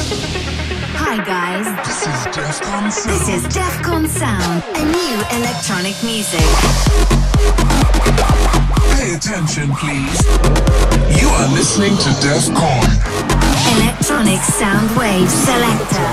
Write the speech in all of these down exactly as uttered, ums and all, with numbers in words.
Hi guys. This is Defcon Sound. This is Defcon Sound, a new electronic music. Pay attention, please. You are listening to Defcon. Electronic Sound Wave Selector.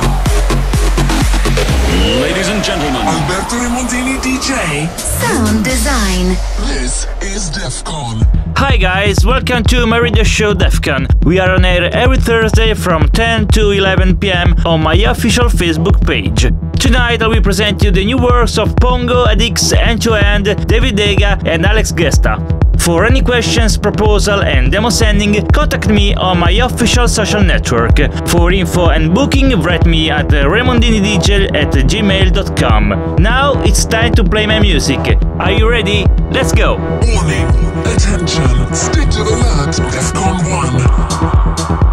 Ladies and gentlemen, Alberto Remondini D J. Sound design. This is Defcon. Hi guys, welcome to my radio show Defcon. We are on air every Thursday from ten to eleven p m on my official Facebook page. Tonight I will present you the new works of Pongo, Adix, End-to-End, David Dega and Alex Gesta. For any questions, proposal and demo sending, contact me on my official social network. For info and booking, write me at remondinidj at gmail dot com. Now it's time to play my music. Are you ready? Let's go! Warning, attention, stated alert, Defcon one.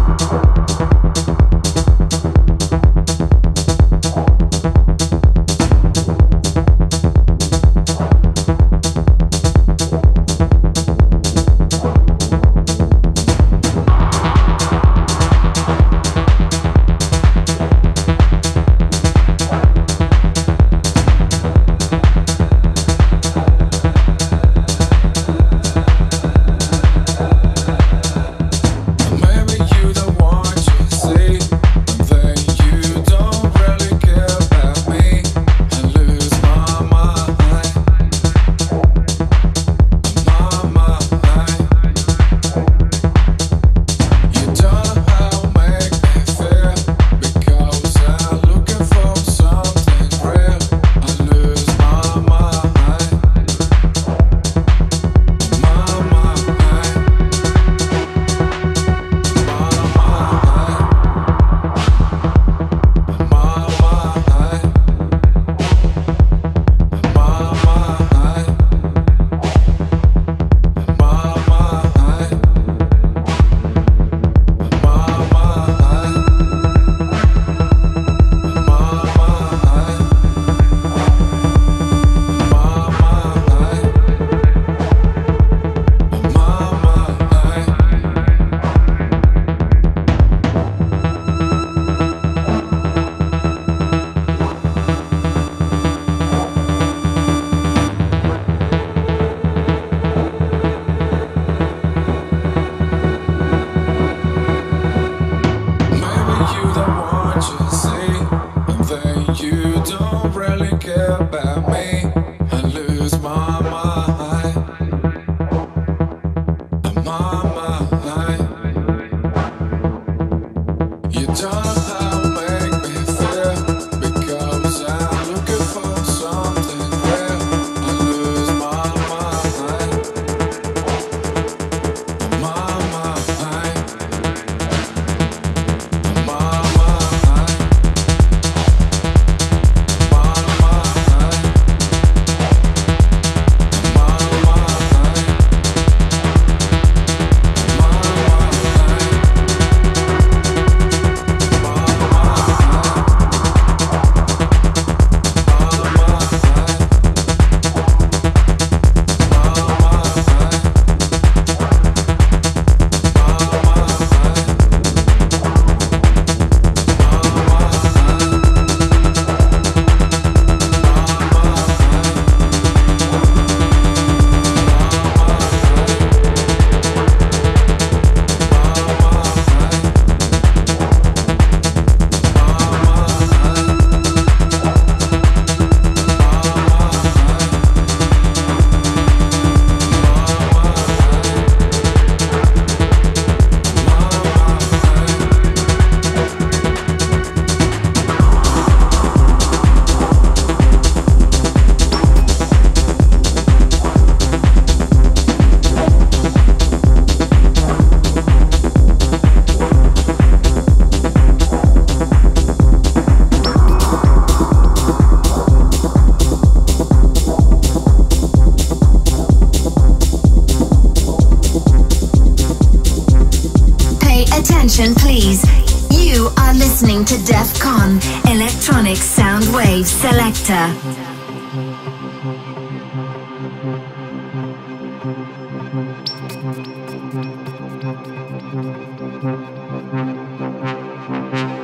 Attention please. You are listening to Defcon, Electronic Sound Wave Selector. Thank you.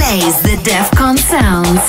plays the Defcon sounds.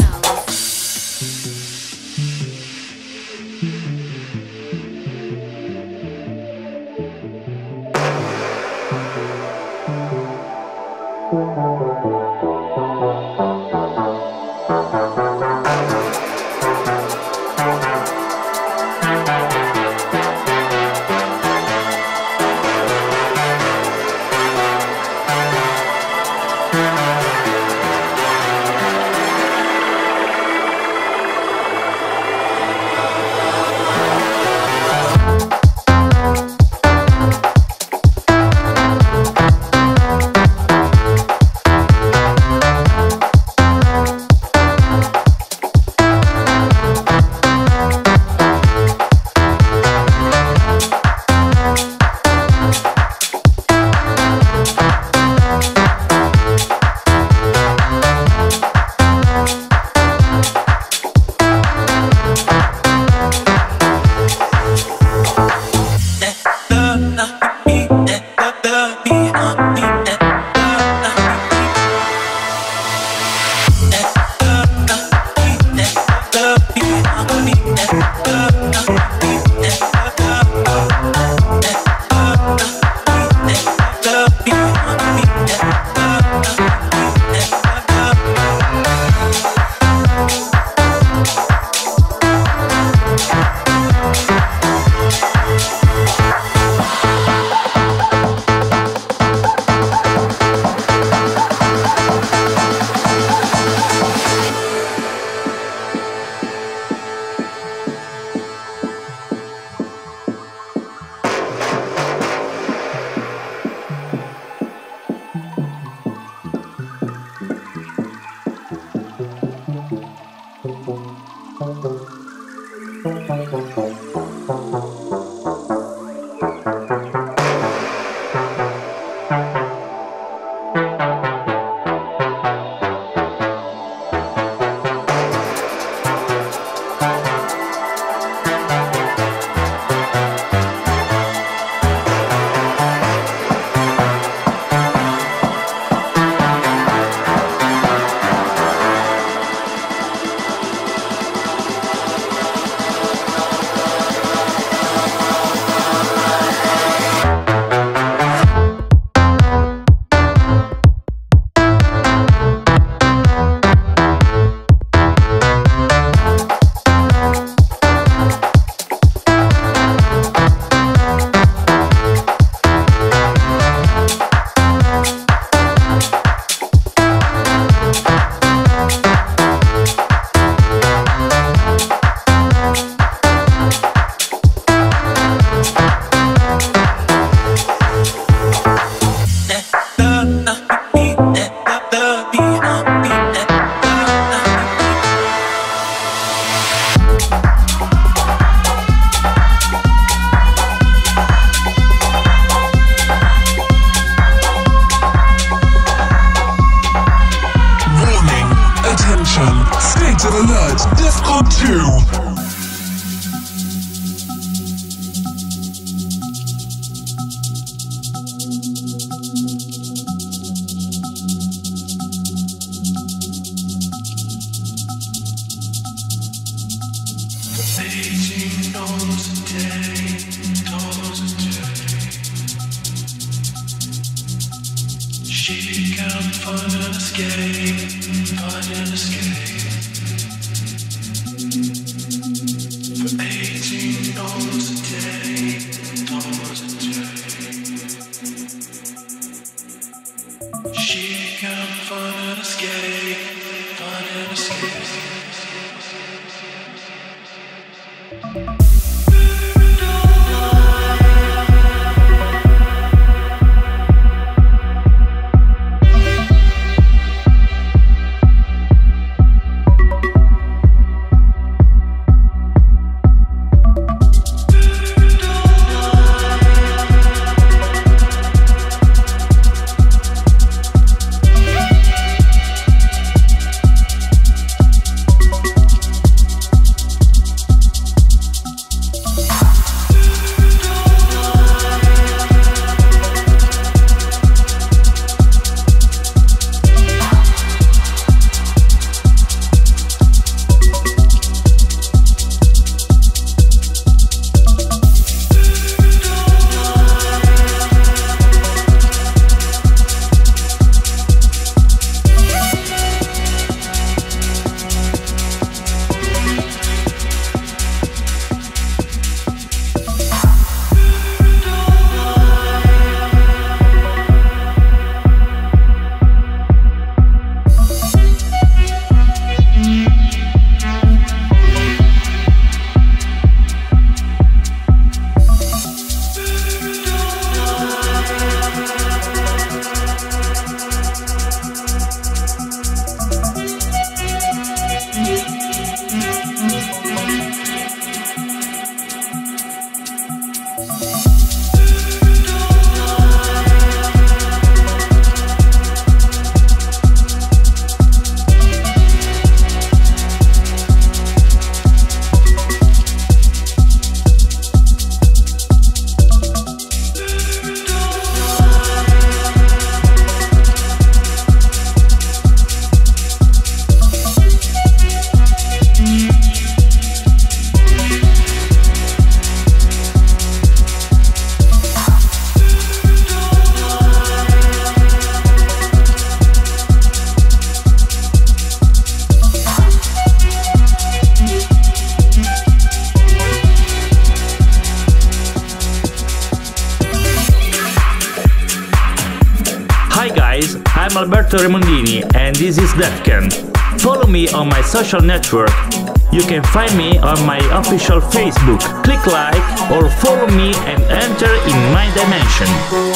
I'm Alberto Remondini and this is Defcon. Follow me on my social network. You can find me on my official Facebook. Click like or follow me and enter in my dimension.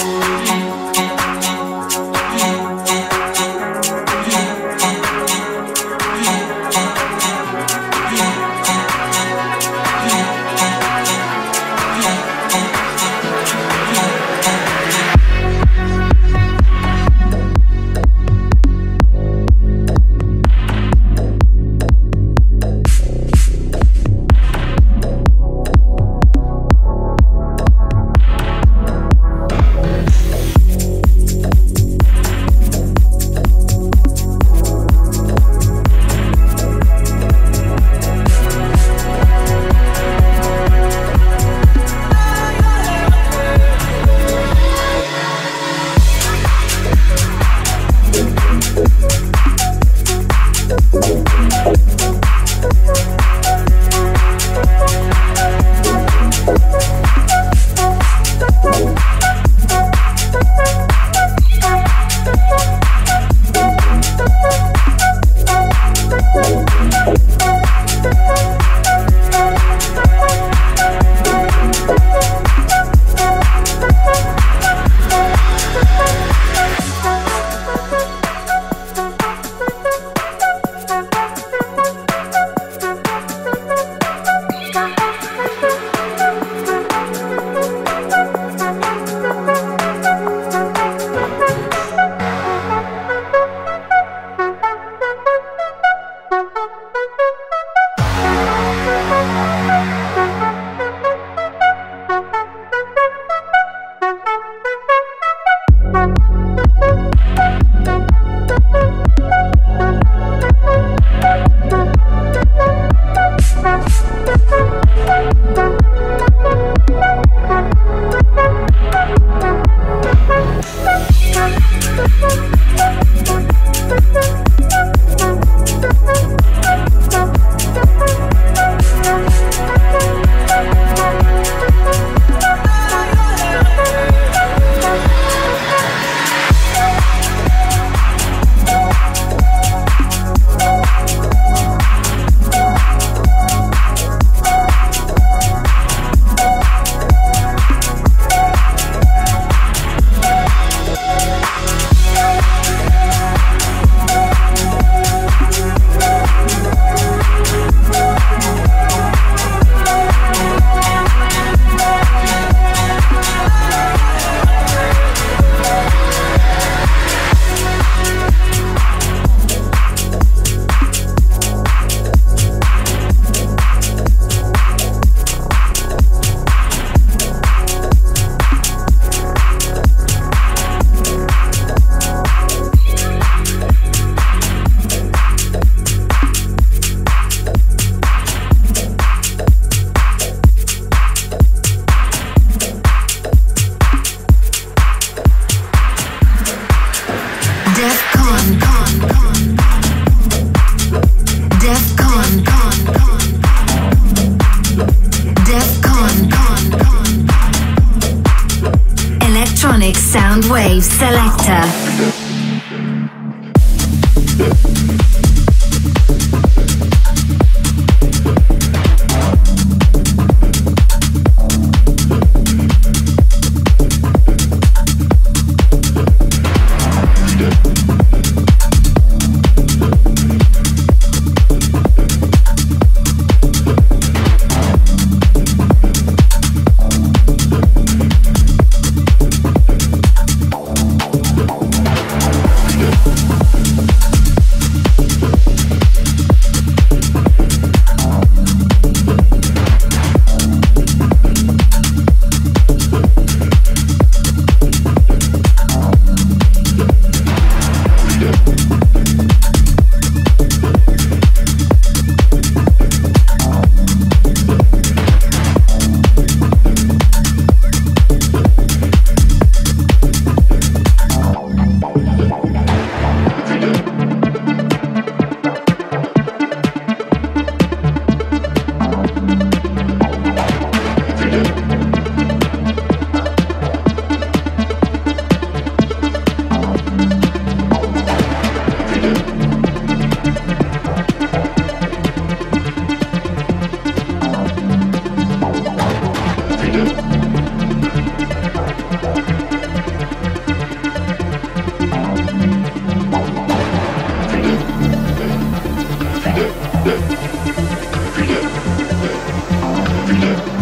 Electronic Soundwave Selector.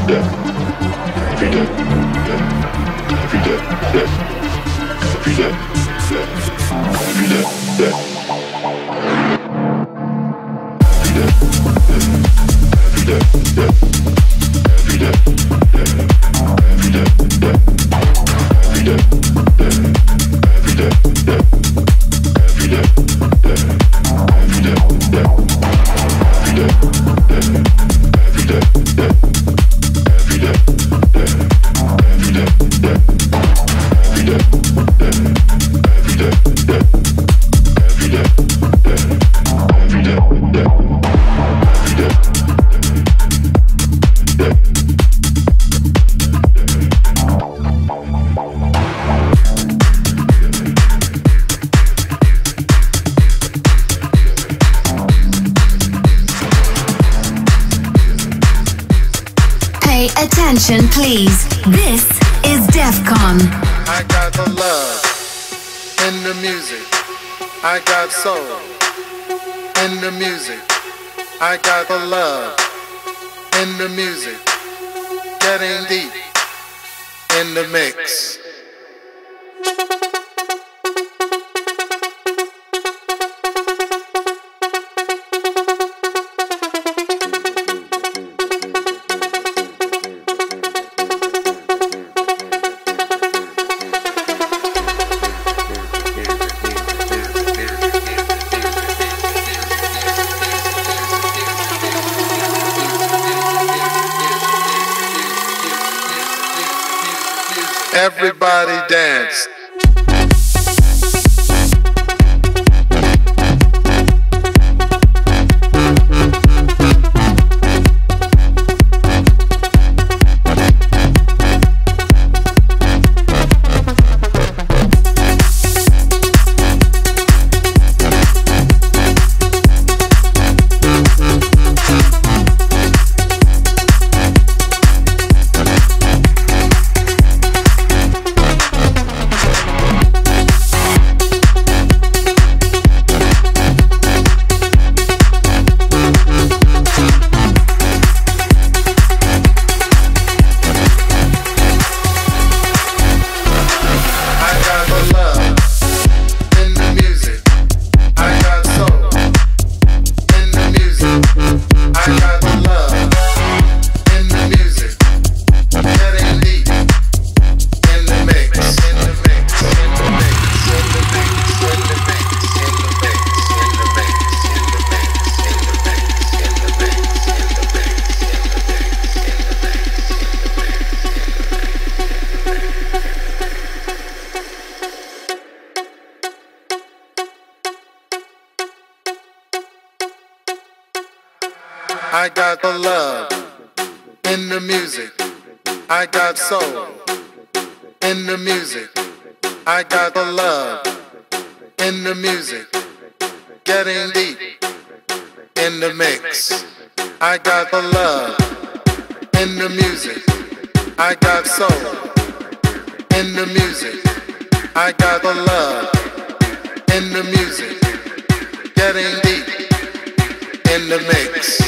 Attention please, this is DEFCON. I got the love in the music, I got soul in the music, I got the love in the music, getting deep in the mix. Everybody dance. I got the love in the music, I got soul in the music, I got the love in the music, getting deep in the mix. I got the love in the music, I got soul in the music, I got the love in the music, getting deep in the mix.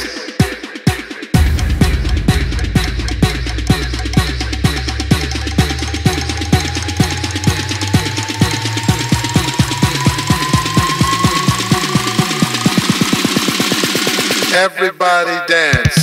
Everybody dance.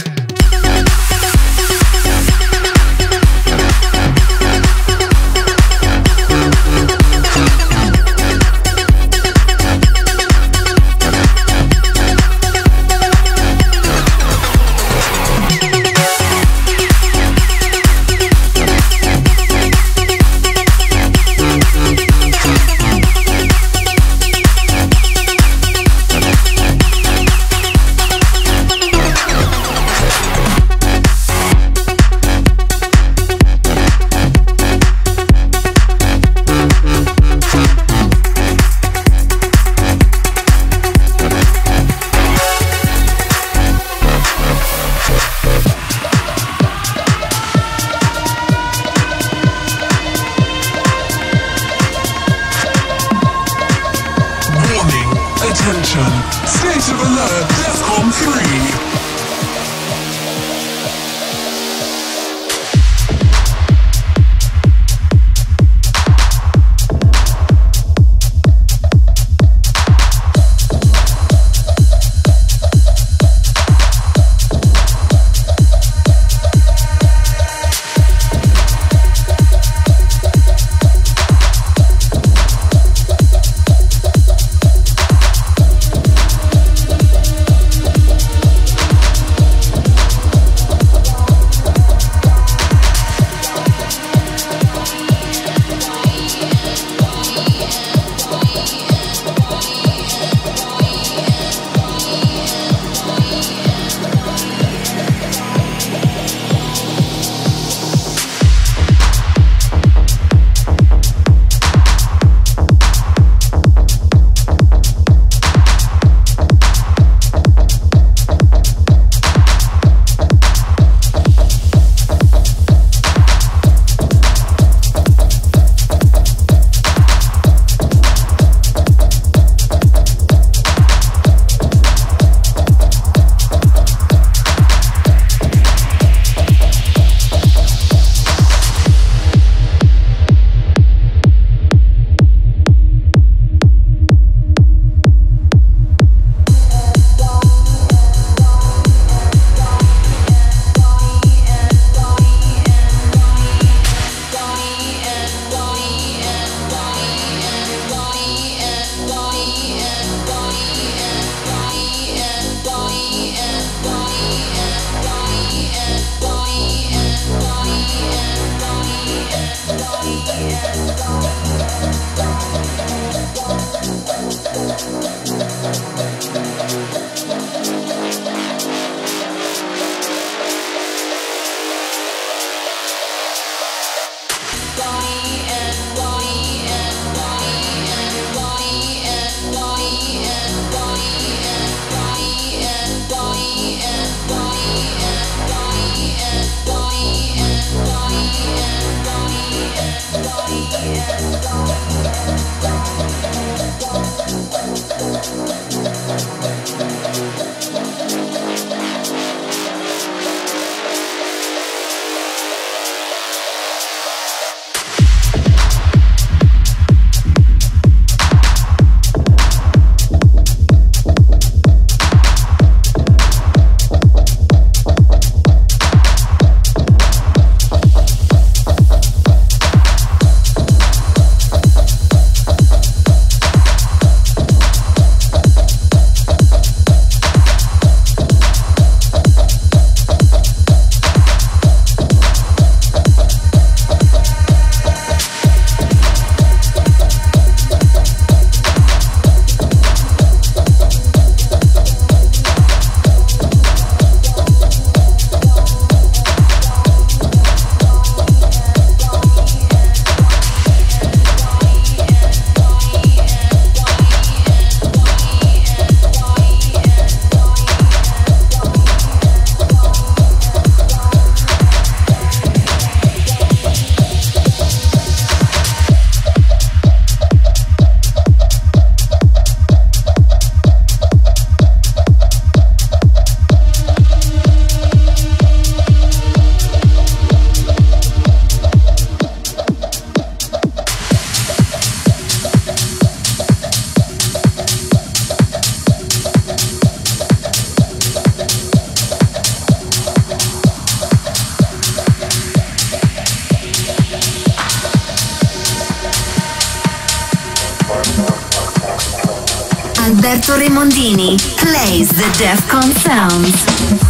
Alberto Remondini plays the Defcon sounds.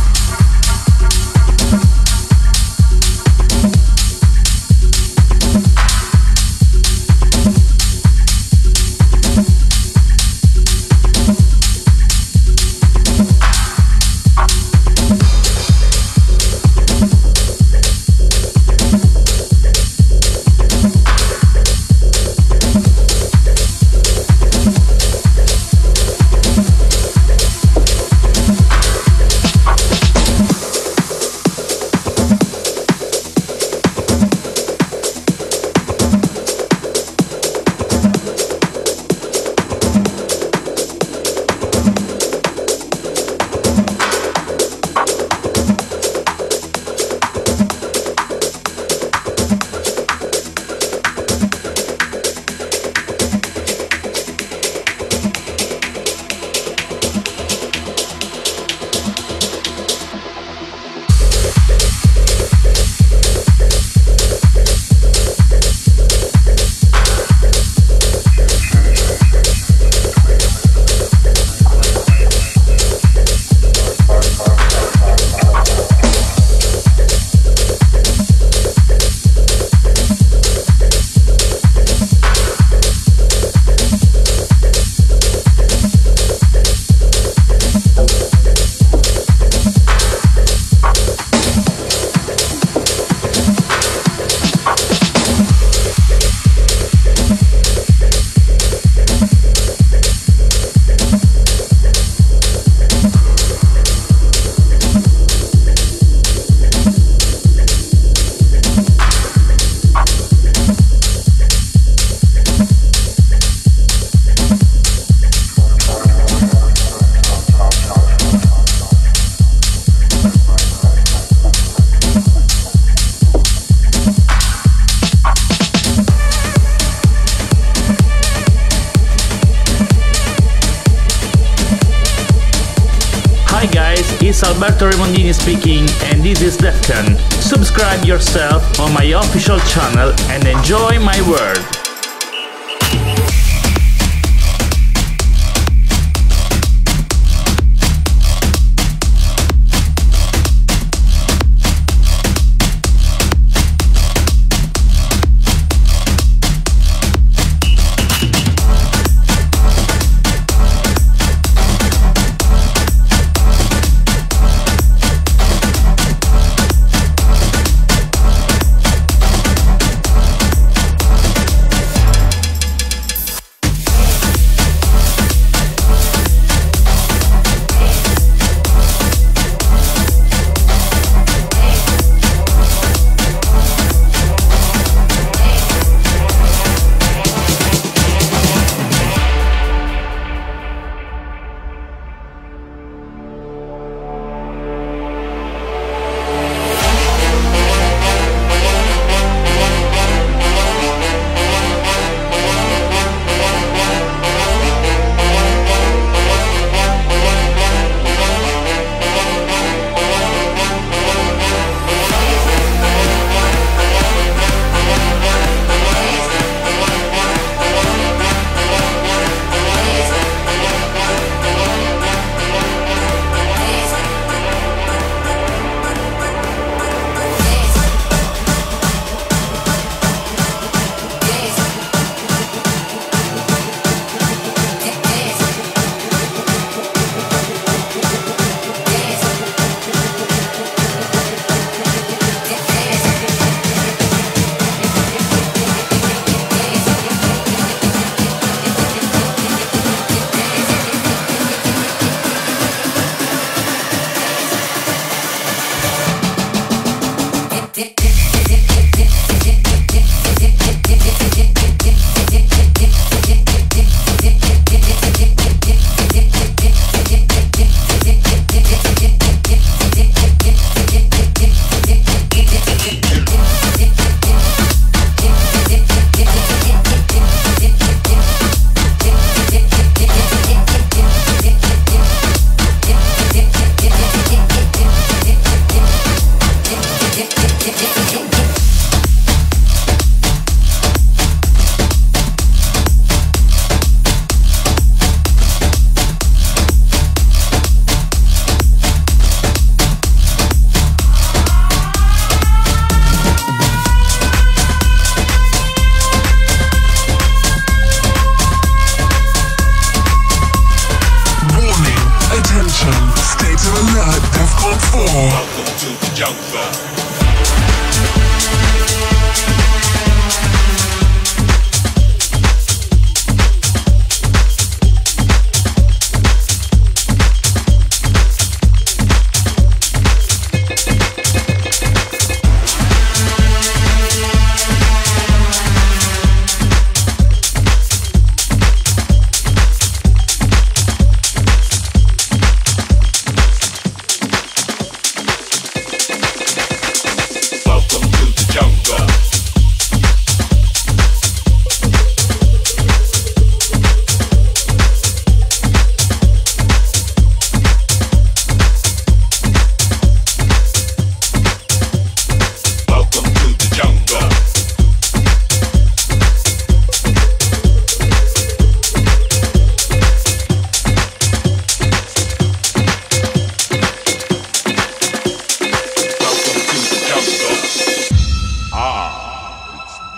It's Alberto Remondini speaking, and this is Defcon. Subscribe yourself on my official channel and enjoy my world.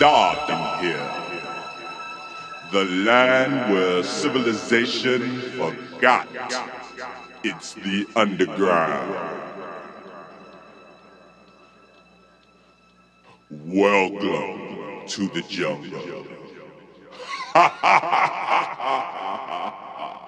dark in here. The land where civilization forgot. It's the underground. Welcome to the jungle. Ha ha ha ha ha ha.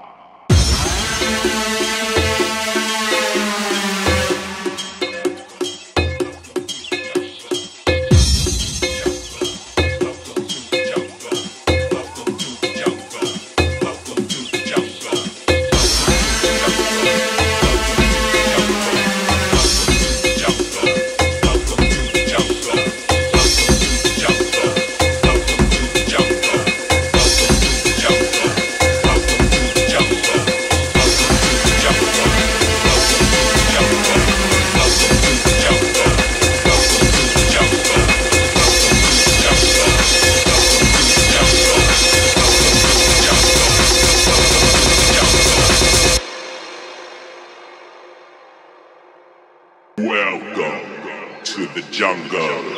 Welcome to the jungle.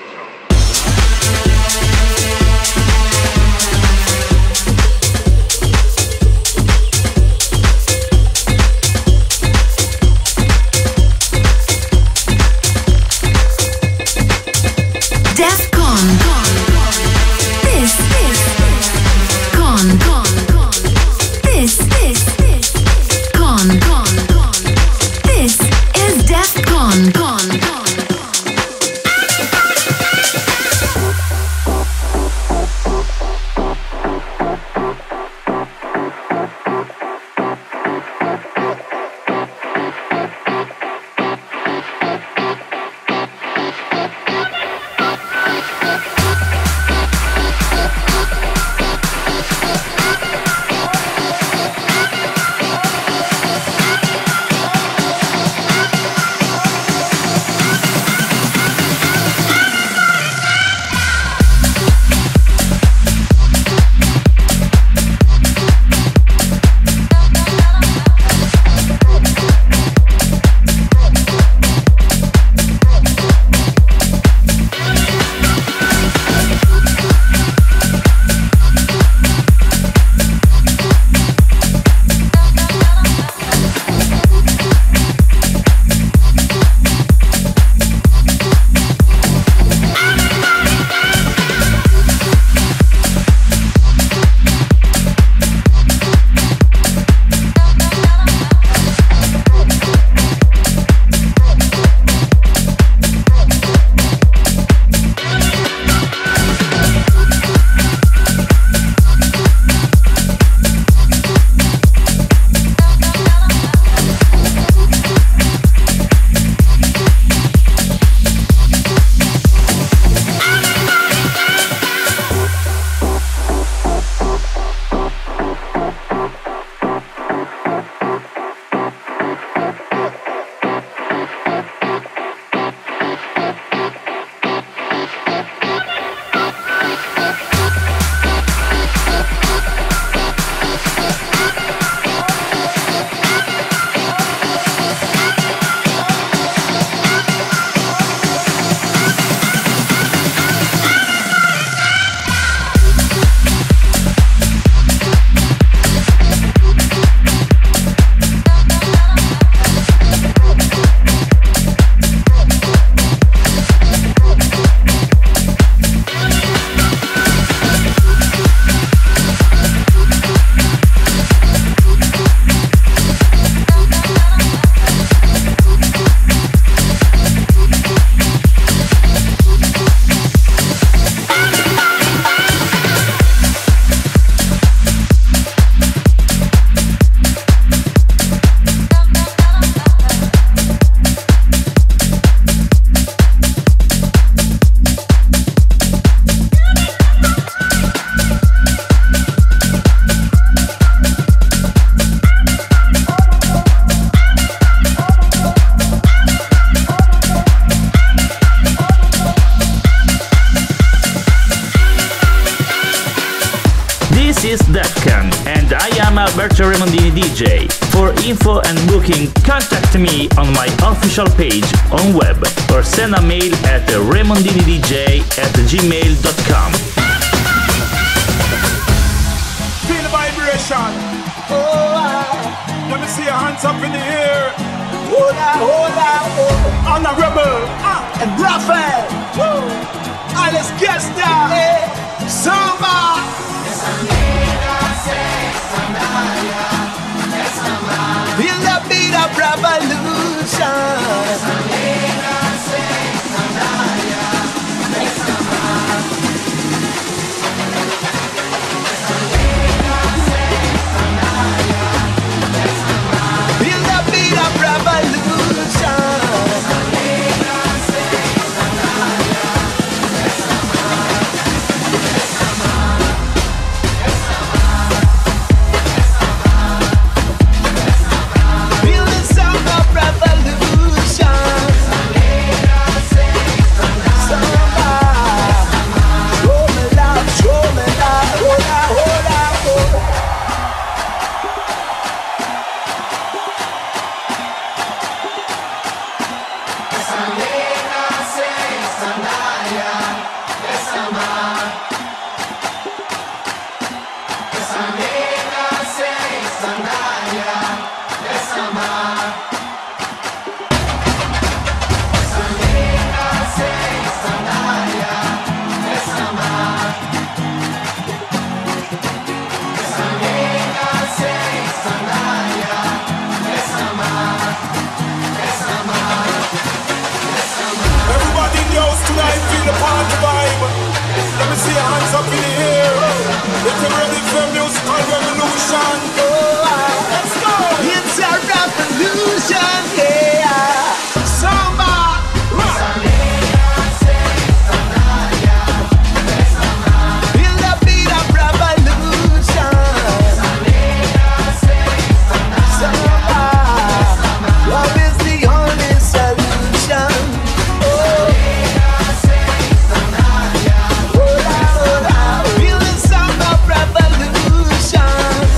This is Defcon, and I am Alberto Remondini D J. For info and booking, contact me on my official page on web or send a mail at remondini remondinidj at gmail dot com. Feel the vibration. Oh, I, let me see your hands up in the air. Hold on, hold on, oh. Honorable ah, and Raphael. Woo. Ah, let's get down. Hey. Samba. Feel the beat of revolution. Feel the beat of revolution. Feel the sound of revolution. Samba. Show me love, show me love. Hold on, hold on, hold on. Everybody knows tonight, feel the party vibe. Let me see your hands up in the air. If you're ready for musical revolution, oh, let's go. It's a revolution, yeah. Samba. Feel the beat of revolution. Samba. Love is the only solution. Oh. Feel the sound of revolution.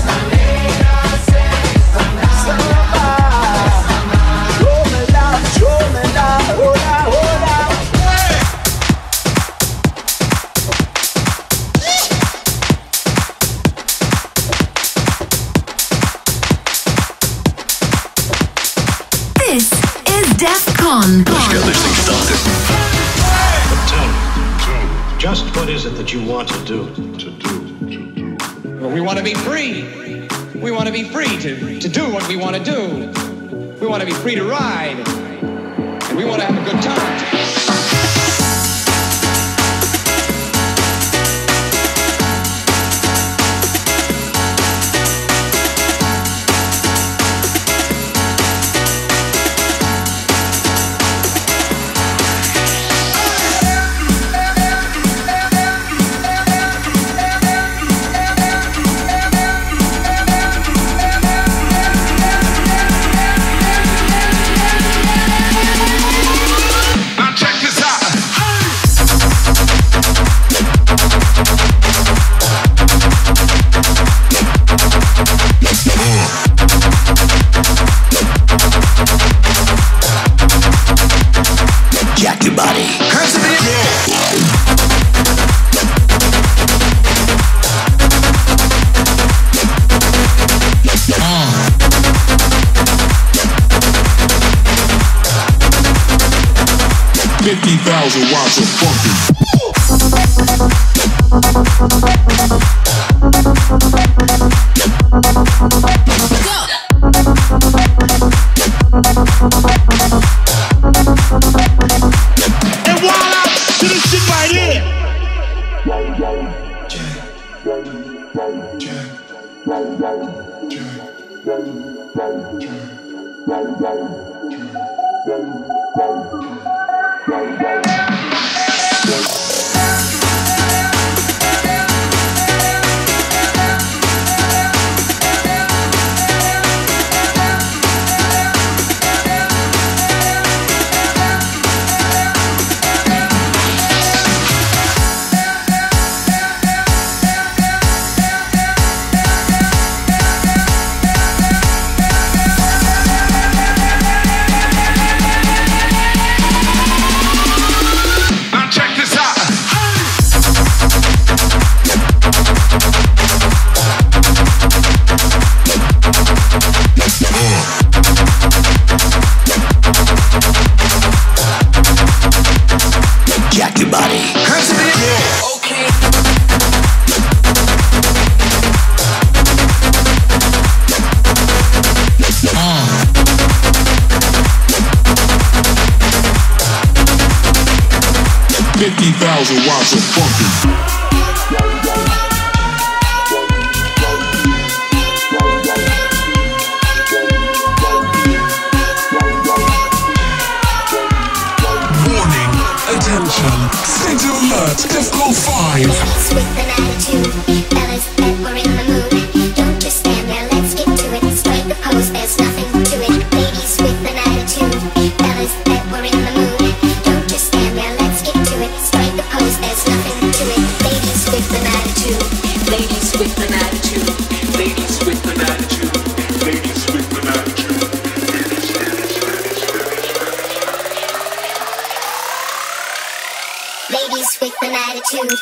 Samba. Show me love, show me love. Hold on, hold on. This is DEFCON. Tell me, just what is it that you want to do? To do, to do. Well, we want to be free. We want to be free to, to do what we want to do. We want to be free to ride. And we want to have a good time. Now check this out. Jack your body. Hands in the air. fifty thousand watts of funky. And wild out to this shit right here. Jack your body. Hands in the air. Okay. fifty thousand watts of funky. Attention, stay to alert, Defcon five. With an attitude, fellas, that we're in the mood. Don't just stand there, let's get to it. Strike the pose, there's nothing to it. Ladies with an attitude, fellas, that we're in the mood. Don't just stand there, let's get to it. Strike the pose, there's nothing to it. Ladies with an attitude, ladies with an attitude, ladies with an attitude, ladies with an attitude. Ladies with an attitude.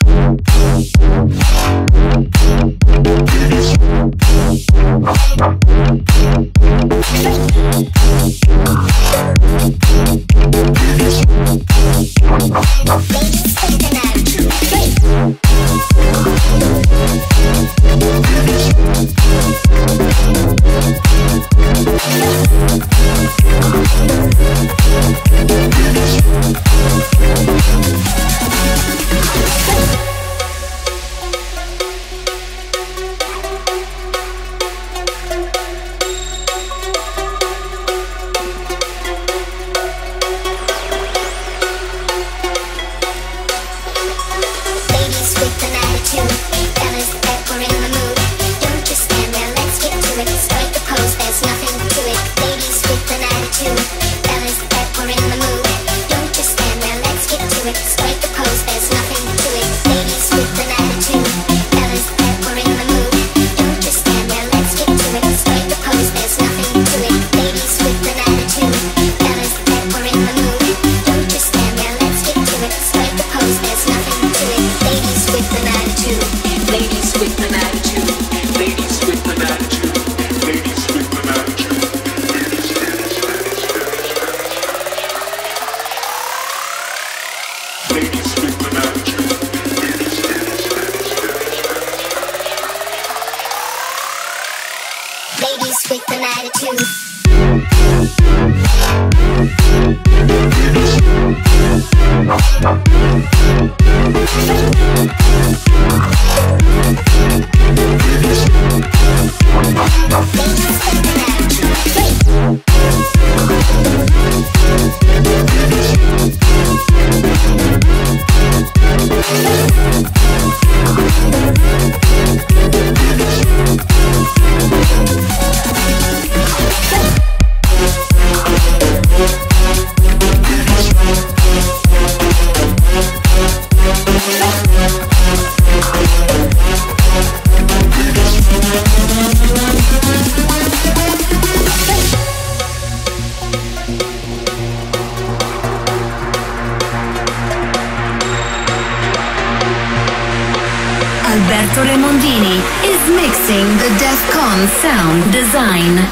Alberto Remondini is mixing the Defcon sound design.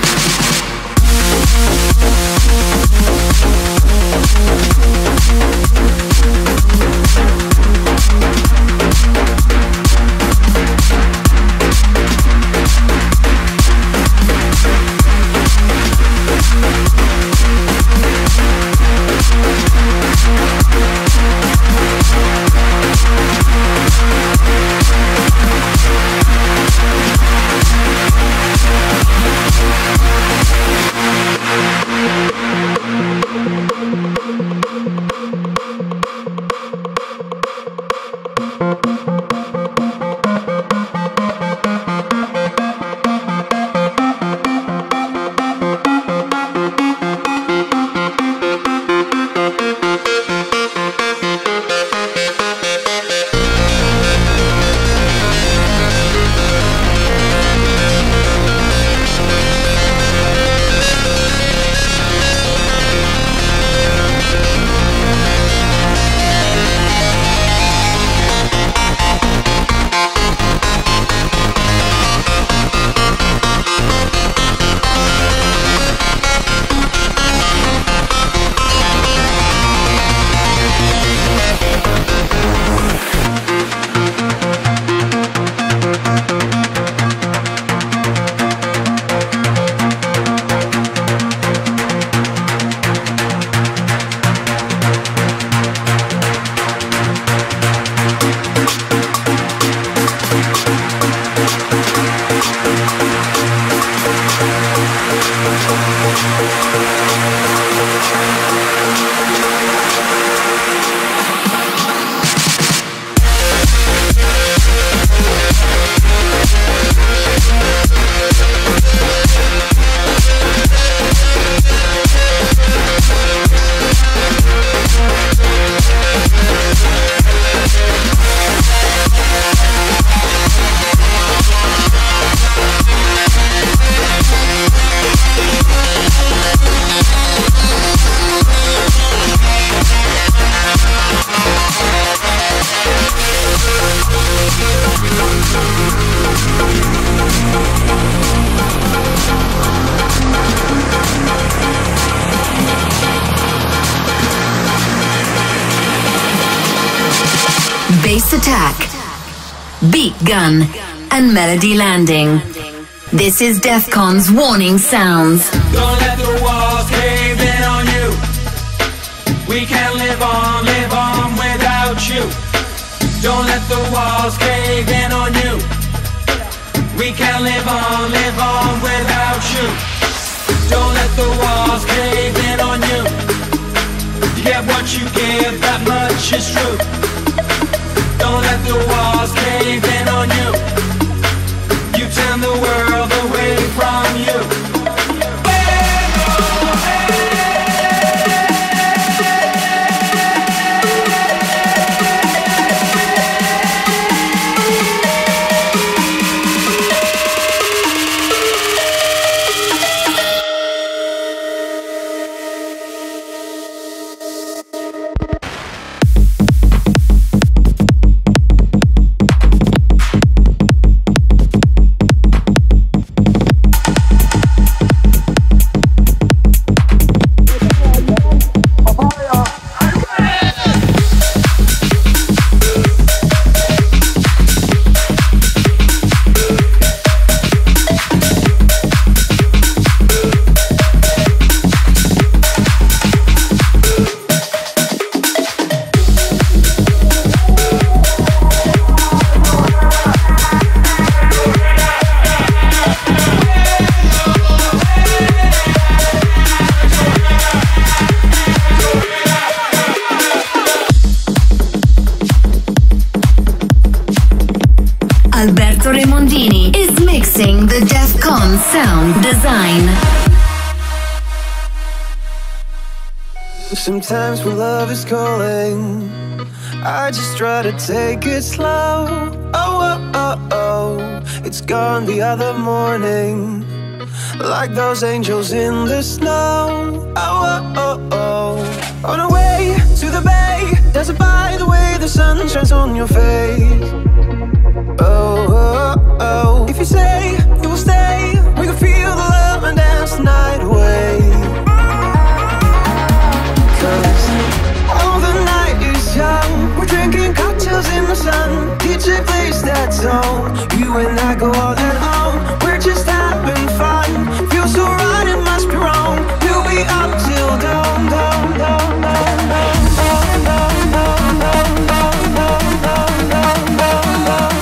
We'll be right back. Bass Attack, Beat Gun, and Melody Landing. This is Defcon's Warning Sounds. Don't let the walls cave in on you. We can't live on, live on without you. Don't let the walls cave in on you. We can't live on, live on without you. Don't let the walls cave in on you. You get what you give, that much is true. Don't let the walls cave in on you. You turn the world away from you. Alberto Remondini is mixing the Defcon sound design. Sometimes when love is calling, I just try to take it slow. Oh, oh, oh, oh, it's gone the other morning, like those angels in the snow. Oh, oh, oh, oh, on our way to the bay, dancing by the way the sun shines on your face. Oh, oh, oh, if you say you will stay, we can feel the love and dance the night away. Cause all the night is young, we're drinking cocktails in the sun. D J plays that song, you and I go all night long. We're just having fun, feels so right, it must be wrong. We'll be up till dawn, dawn, dawn, dawn, dawn, dawn, dawn, dawn, dawn, dawn, dawn, dawn, dawn, dawn.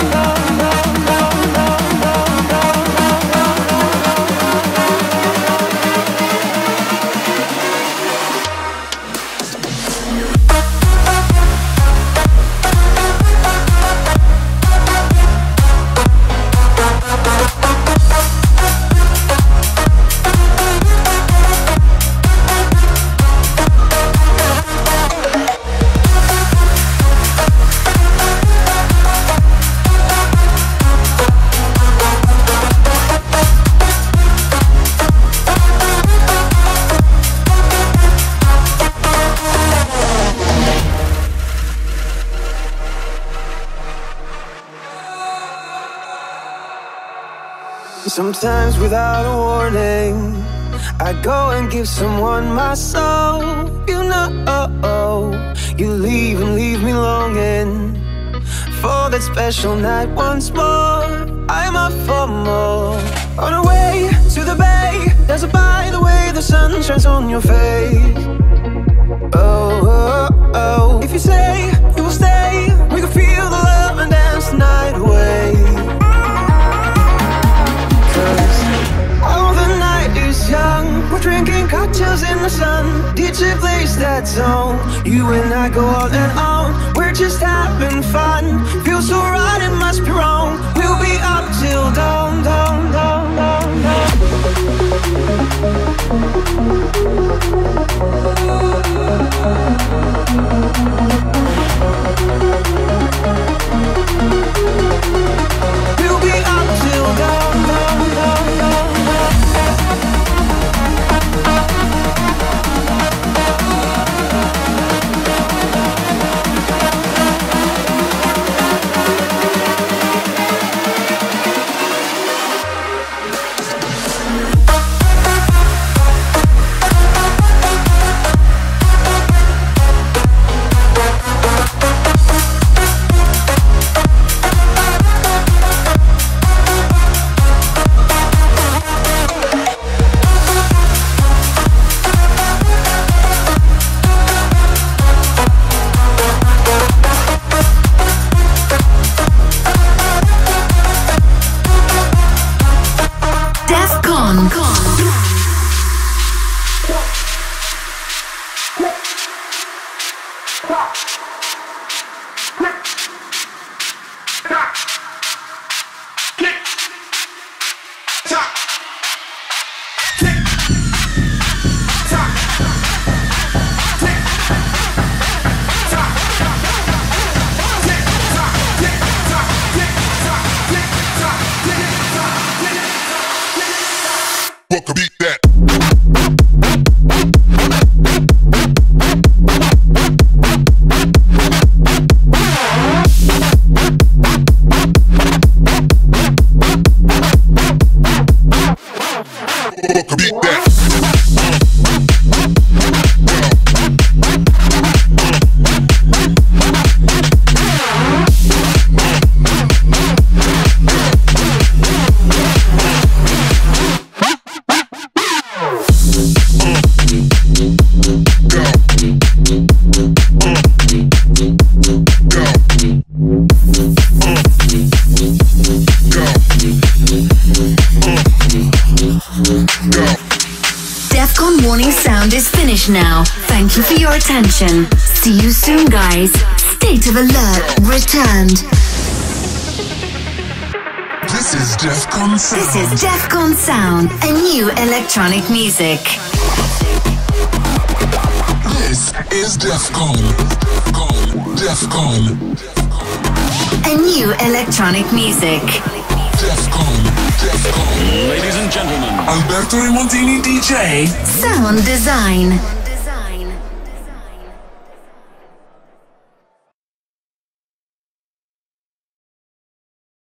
Sometimes without a warning, I go and give someone my soul. You know, you leave and leave me longing for that special night once more. I'm up for more. On our way to the bay, dancing by the way the sun shines on your face. Oh, oh, oh, if you say you will stay, we can feel the love and dance the night away. All the night is young, we're drinking cocktails in the sun. D J plays that song, you and I go all night on. We're just having fun, feels so right, it must be wrong. We'll be up till dawn, dawn, dawn, dawn, dawn. We'll be up till dawn, dawn, dawn, dawn. sound is finished now. Thank you for your attention. See you soon, guys. State of Alert returned. This is Defcon Sound. This is Defcon Sound, a new electronic music. This is Defcon. Defcon. A new electronic music. Defcon. Defcon. Ladies and gentlemen, Alberto Remontini D J. Sound design.